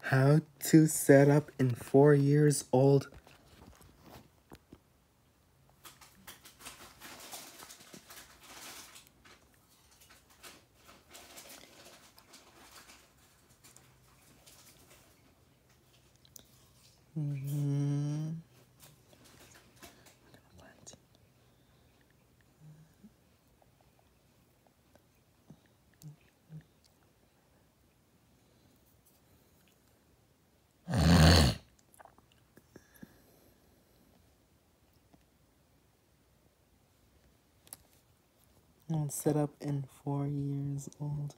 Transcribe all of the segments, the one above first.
How to set up in 4 years old. Set up in 4 years old.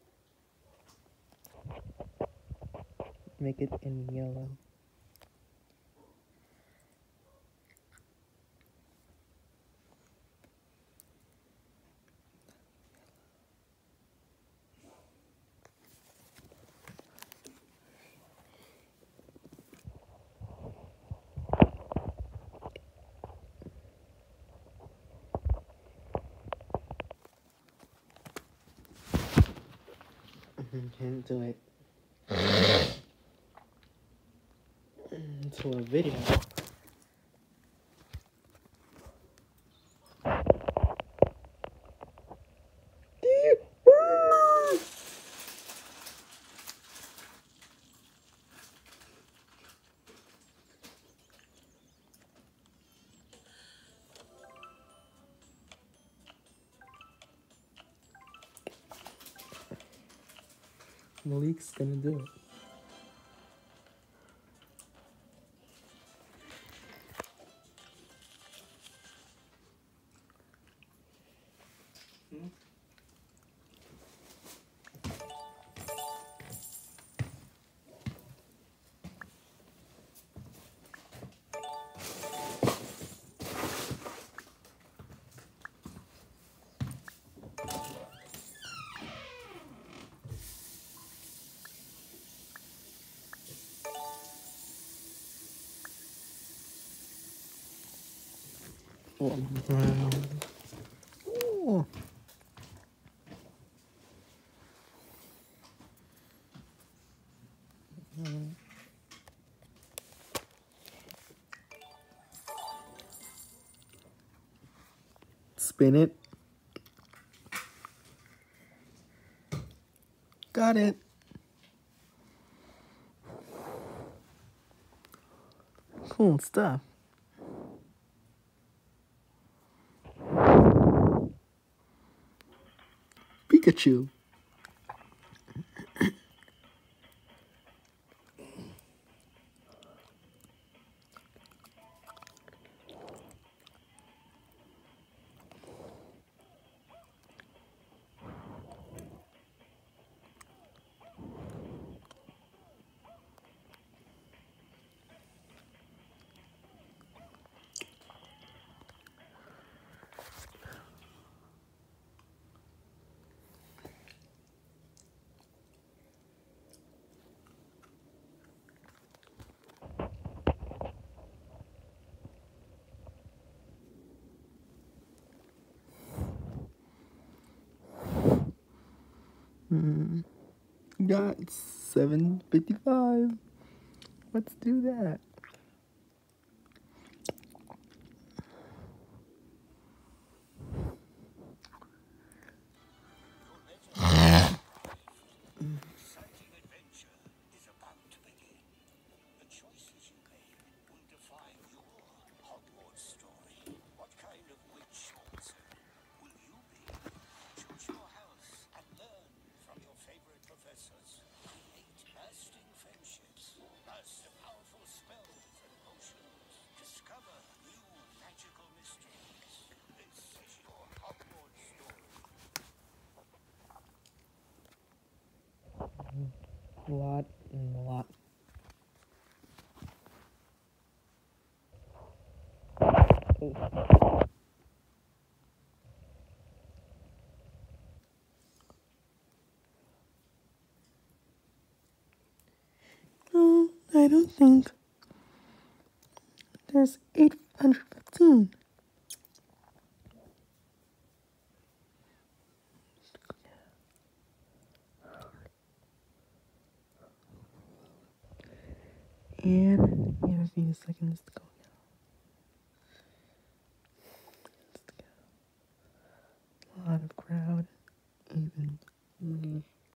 Make it in yellow. Can't do it. To a video. Malik's gonna do it. Oh. Spin it. Got it. Cool stuff. Pikachu. Got 7:55. Let's do that. Exciting adventure is about to begin. The choices you make will define your Hogwarts story. What kind of witch or wizard will you be? Choose your house and learn from your favorite professors. Create lasting friendships. Master powerful spells and potions. Discover new magical mysteries. This is your Hogwarts story. A lot and a lot. No, I don't think. There's 815. And we have a few seconds to go now. A lot of crowd.